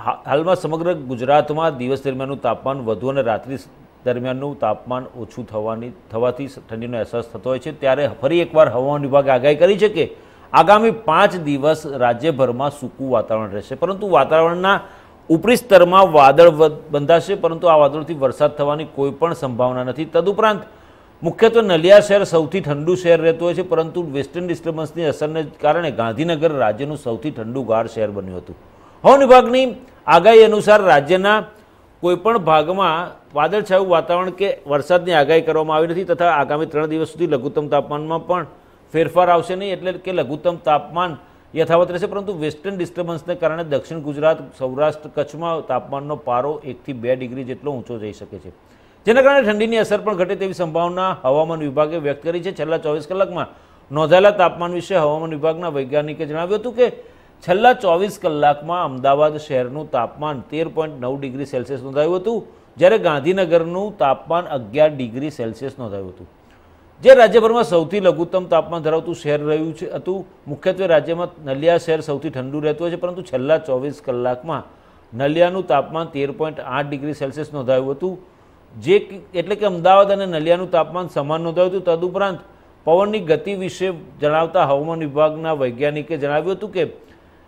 હાલમાં સમગ્ર ગુજરાતમાં દિવસ દરમિયાનનું તાપમાન વધુ અને રાત્રિ દરમિયાનનું તાપમાન ઓછું થવાથી ઠંડીનો અહેસાસ થતો હોય છે। ત્યારે ફરી એકવાર હવામાન વિભાગે આગાહી કરી છે કે આગામી 5 દિવસ રાજ્યભરમાં સૂકું વાતાવરણ રહેશે, પરંતુ વાતાવરણના ઉપરી સ્તરમાં વાદળ બંધાશે, પરંતુ આ વાદળોથી વરસાદ થવાની કોઈ પણ સંભાવના નથી। તદુપરાંત મુખ્યત્વે નલિયા શહેર સૌથી ઠંડુ શહેર રહેતું હોય છે, પરંતુ વેસ્ટર્ન ડિસ્ટર્બન્સની અસરને કારણે ગાંધીનગર રાજ્યનું સૌથી ઠંડુગાર શહેર બન્યું હતું। હવામાન વિભાગની આગાહી અનુસાર રાજ્યના કોઈપણ ભાગમાં વાદળછાયું વાતાવરણ કે વરસાદની આગાહી કરવામાં આવી નથી, તથા આગામી 3 દિવસ સુધી લઘુત્તમ તાપમાનમાં પણ ફેરફાર આવશે નહીં, એટલે કે લઘુત્તમ તાપમાન યથાવત રહેશે। પરંતુ વેસ્ટર્ન ડિસ્ટર્બન્સને કારણે દક્ષિણ ગુજરાત, સૌરાષ્ટ્ર, કચ્છમાં તાપમાનનો પારો 1 થી 2 ડિગ્રી જેટલો ઊંચો જઈ શકે છે, જેના કારણે ઠંડીની અસર પણ ઘટે તેવી સંભાવના હવામાન વિભાગે વ્યક્ત કરી છે। છેલ્લા 24 કલાકમાં નોંધાયેલા તાપમાન વિશે હવામાન વિભાગના વૈજ્ઞાનિકે જણાવ્યું હતું કે છેલ્લા 24 કલાકમાં અમદાવાદ શહેરનું તાપમાન 13.9 ડિગ્રી સેલ્સિયસ નોંધાયું હતું, જ્યારે ગાંધીનગરનું તાપમાન 11 ડિગ્રી સેલ્સિયસ નોંધાયું હતું, જે રાજ્યભરમાં સૌથી લઘુત્તમ તાપમાન ધરાવતું શહેર રહ્યું હતું। મુખ્યત્વે રાજ્યમાં નલિયા શહેર સૌથી ઠંડુ રહેતું હોય છે, પરંતુ છેલ્લા 24 કલાકમાં નલિયાનું તાપમાન 13.8 ડિગ્રી સેલ્સિયસ નોંધાયું હતું, જે એટલે કે અમદાવાદ અને નલિયાનું તાપમાન સમાન નોંધાયું હતું। તદુપરાંત પવનની ગતિ વિશે જણાવતા હવામાન વિભાગના વૈજ્ઞાનિકે જણાવ્યું હતું કે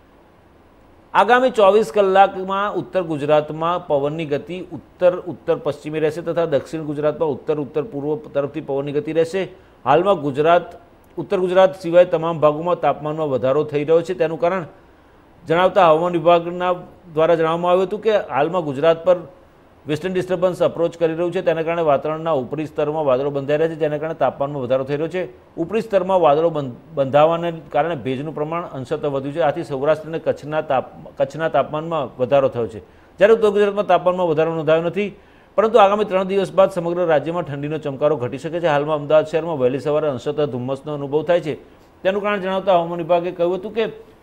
આગામી 24 કલાકમાં ઉત્તર ગુજરાતમાં પવનની ગતિ ઉત્તર પશ્ચિમી રહેશે, તથા દક્ષિણ ગુજરાતમાં ઉત્તર પૂર્વ તરફથી પવનની ગતિ રહેશે। હાલમાં ઉત્તર ગુજરાત સિવાય તમામ ભાગોમાં તાપમાનમાં વધારો થઈ રહ્યો છે, તેનું કારણ જણાવતા હવામાન વિભાગના દ્વારા જણાવવામાં આવ્યું હતું કે હાલમાં ગુજરાત પર વેસ્ટર્ન ડિસ્ટર્બન્સ અપ્રોચ કરી રહ્યું છે, તેના કારણે વાતાવરણના ઉપરી સ્તરમાં વાદળો બંધાઈ રહ્યા છે, જેના કારણે તાપમાનમાં વધારો થઈ રહ્યો છે। ઉપરી સ્તરમાં વાદળો બંધાવાને કારણે ભેજનું પ્રમાણ અંશતઃ વધ્યું છે, આથી સૌરાષ્ટ્ર અને કચ્છના તાપમાનમાં વધારો થયો છે, જ્યારે ઉત્તર ગુજરાતમાં તાપમાનમાં વધારો નોંધાયો નથી, પરંતુ આગામી 3 દિવસ બાદ સમગ્ર રાજ્યમાં ઠંડીનો ચમકારો ઘટી શકે છે। હાલમાં અમદાવાદ શહેરમાં વહેલી સવારે અંશતઃ ધુમ્મસનો અનુભવ થાય છે, તેનું કારણ જણાવતા હવામાન વિભાગે કહ્યું હતું કે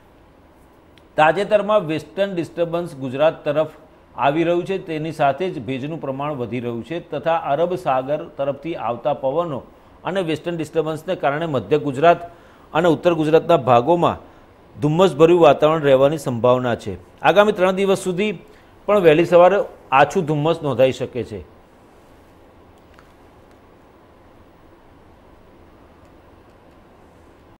તાજેતરમાં વેસ્ટર્ન ડિસ્ટર્બન્સ ગુજરાત તરફ આવી રહ્યું છે, તેની સાથે જ ભેજનું પ્રમાણ વધી રહ્યું છે, તથા અરબ સાગર તરફથી આવતા પવનો અને વેસ્ટર્ન ડિસ્ટર્બન્સને કારણે મધ્ય ગુજરાત અને ઉત્તર ગુજરાતના ભાગોમાં ધુમ્મસભર્યું વાતાવરણ રહેવાની સંભાવના છે। આગામી 3 દિવસ સુધી પણ વહેલી સવારે આછું ધુમ્મસ નોંધાઈ શકે છે।